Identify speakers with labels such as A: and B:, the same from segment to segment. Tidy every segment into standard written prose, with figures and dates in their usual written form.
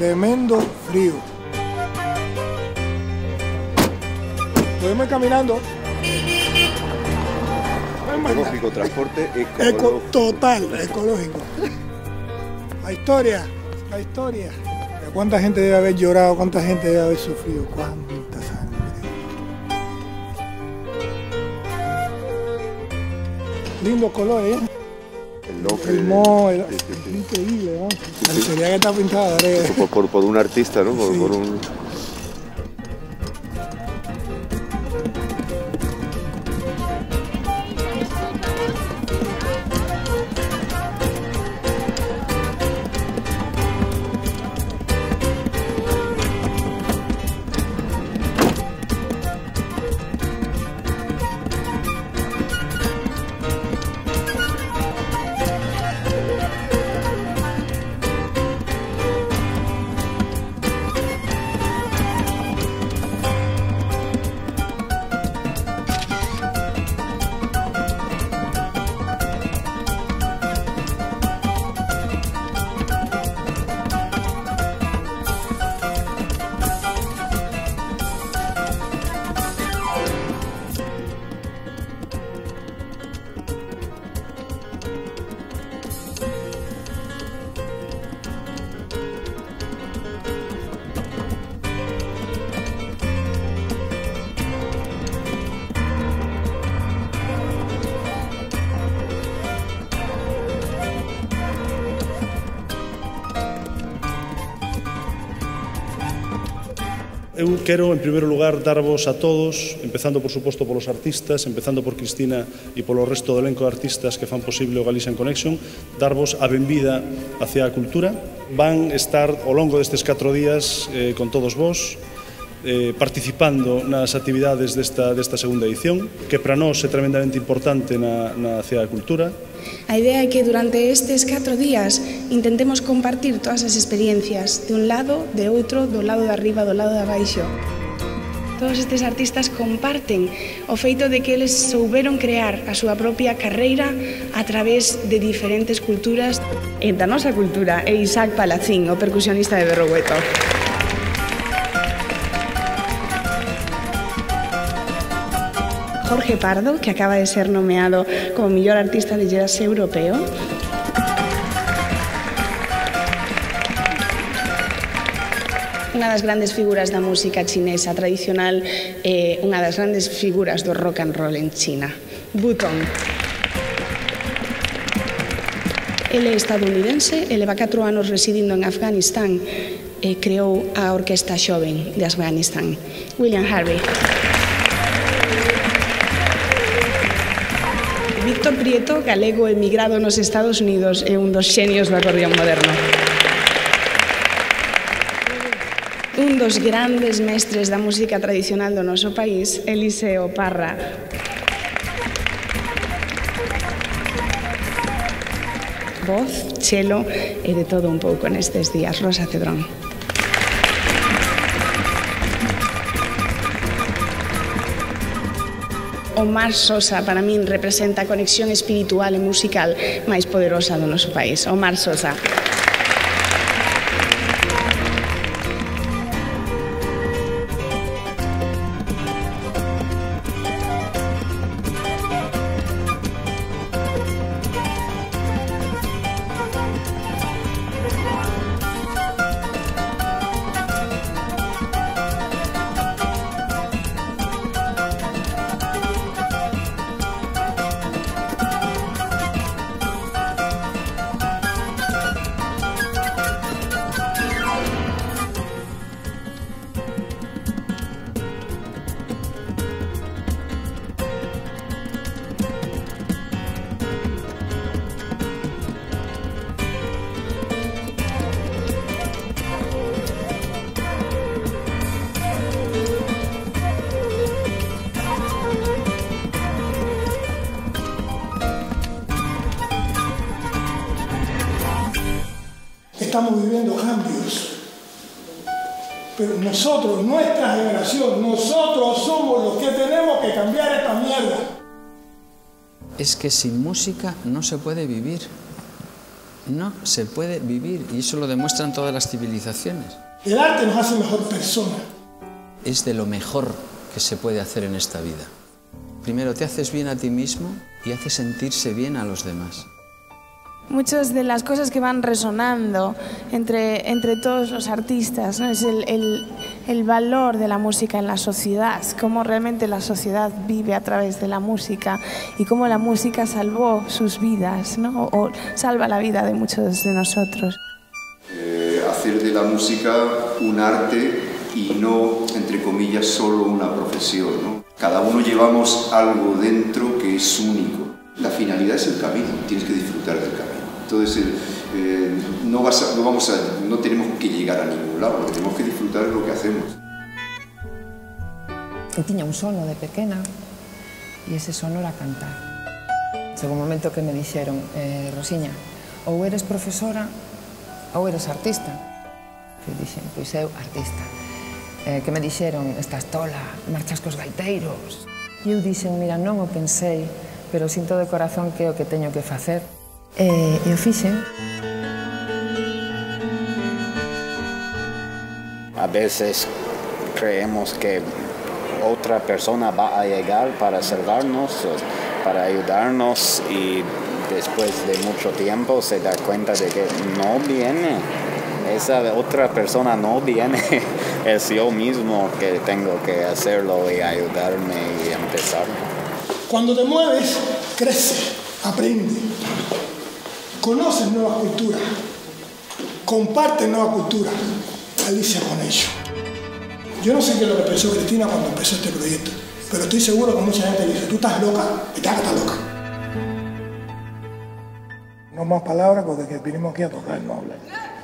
A: tremendo frío. Podemos ir caminando.
B: Ecológico, transporte
A: total, ecológico. La historia. ¿Cuánta gente debe haber llorado? ¿Cuánta gente debe haber sufrido? ¿Cuánta sangre? Lindos colores, ¿eh? El moho, increíble, ¿no? Parecería que está pintado.
B: Por un artista, ¿no?
A: Sí.
B: Por un...
C: Eu quero, en primeiro lugar, darvos a todos, empezando, por suposto, polos artistas, empezando por Cristina e polo resto do elenco de artistas que fan posible o Galician Connection, darvos a benvida hacia a cultura. Van estar ao longo destes 4 días con todos vos, participando nas actividades desta segunda edición, que para nós é tremendamente importante hacia a cultura.
D: A idea é que durante estes 4 días intentemos compartir todas as experiencias de un lado, de outro, do lado de arriba, do lado de abaixo. Todos estes artistas comparten o feito de que eles souberon crear a súa propia carreira a través de diferentes culturas. E da nosa cultura é Isaac Palacín, o percusionista de Berrogueto. Jorge Pardo, que acaba de ser nomeado como mellor artista de jazz europeo. Unha das grandes figuras da música chinesa tradicional e unha das grandes figuras do rock and roll en China, Button. Ele é estadounidense e leva 4 anos residindo en Afganistán e creou a Orquesta Xoven de Afganistán, William Harvey. Víctor Prieto, galego emigrado nos Estados Unidos, é un dos xenios do acordeón moderno. Un dos grandes mestres da música tradicional do noso país, Eliseo Parra. Voz, chelo e de todo un pouco nestes días, Rosa Cedrón. Omar Sosa, para min, representa a conexión espiritual e musical máis poderosa do noso país. Omar Sosa.
A: Estamos viviendo cambios, pero nosotros, nuestra generación, nosotros somos los que tenemos que cambiar esta mierda.
E: Es que sin música no se puede vivir. no se puede vivir, y eso lo demuestran todas las civilizaciones.
A: El arte nos hace mejor persona.
E: Es de lo mejor que se puede hacer en esta vida. Primero te haces bien a ti mismo y haces sentirse bien a los demás.
D: Muchas de las cosas que van resonando entre todos los artistas, ¿no? Es el valor de la música en la sociedad, cómo realmente la sociedad vive a través de la música y cómo la música salvó sus vidas, ¿no? O salva la vida de muchos de nosotros.
B: Hacer de la música un arte y no, entre comillas, solo una profesión, ¿no? Cada uno llevamos algo dentro que es único. La finalidad es el camino, tienes que disfrutar del camino. Entonces, no tenemos que llegar a ningún lado, lo que tenemos que disfrutar es lo que hacemos.
F: Eu tiña un sono de pequena e ese sono era cantar. Chegou un momento que me dixeron, Rosiña, ou eres profesora ou eres artista. Eu dixen, pois eu artista. Que me dixeron, estás tola, marchas cos gaiteiros. E eu dixen, mira, non o pensei, pero sinto de corazón que é o que teño que facer. E o fixen.
G: A veces creemos que otra persona va a llegar para salvarnos, para ayudarnos, y después de mucho tiempo se da cuenta de que no viene. Esa otra persona no viene, es yo mismo que tengo que hacerlo y ayudarme y empezar.
A: Cuando te mueves, crece, aprende, conoces nuevas culturas, compartes nueva cultura, Alicia con ello. Yo no sé qué es lo que pensó Cristina cuando empezó este proyecto, pero estoy seguro que mucha gente le dice, tú estás loca, estás loca. No más palabras porque que vinimos aquí a tocar, no hablar.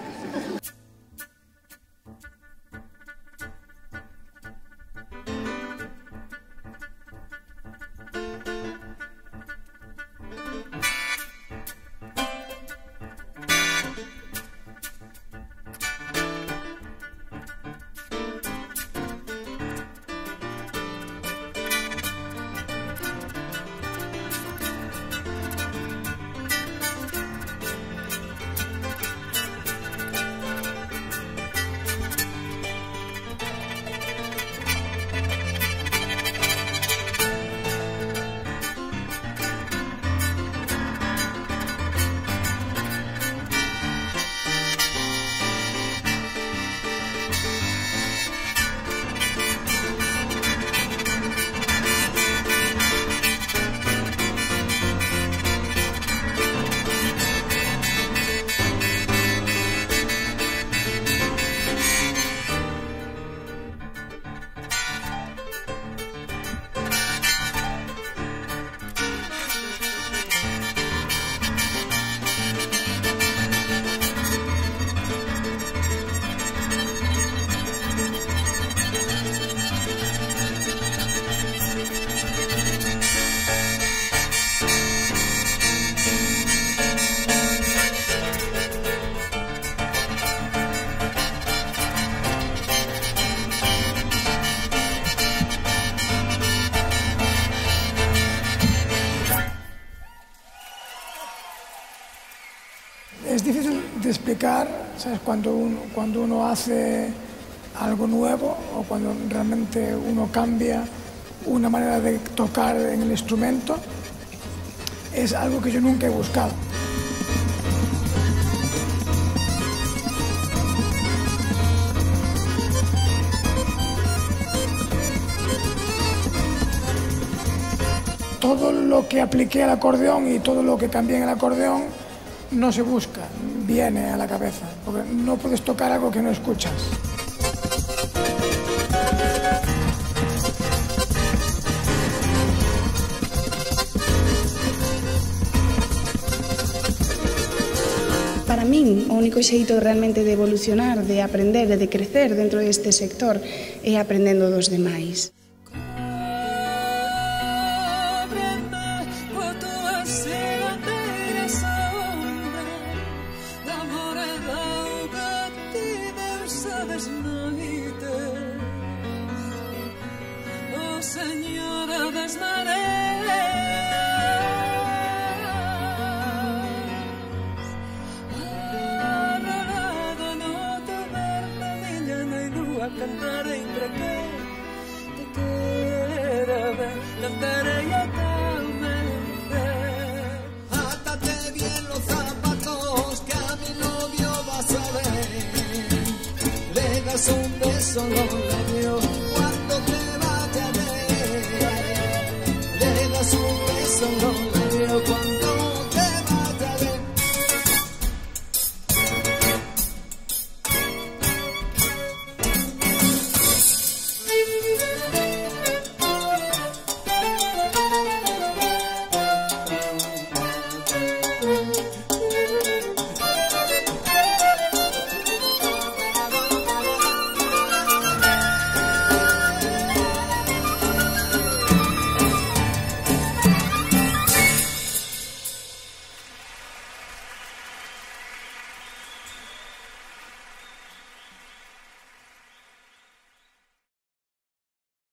A: Es difícil de explicar, ¿sabes? Cuando uno hace algo nuevo o cuando realmente uno cambia una manera de tocar en el instrumento, es algo que yo nunca he buscado. Todo lo que apliqué al acordeón y todo lo que cambié en el acordeón no se busca, viene a la cabeza, porque no puedes tocar algo que no escuchas.
D: Para min, o único xeito realmente de evolucionar, de aprender e de crecer dentro deste sector é aprendendo dos demais.
H: Señora das mareas, cantaré entre que te quiera ver, cantaré y átate bien los zapatos que a mi novio vas a ver, le das un beso,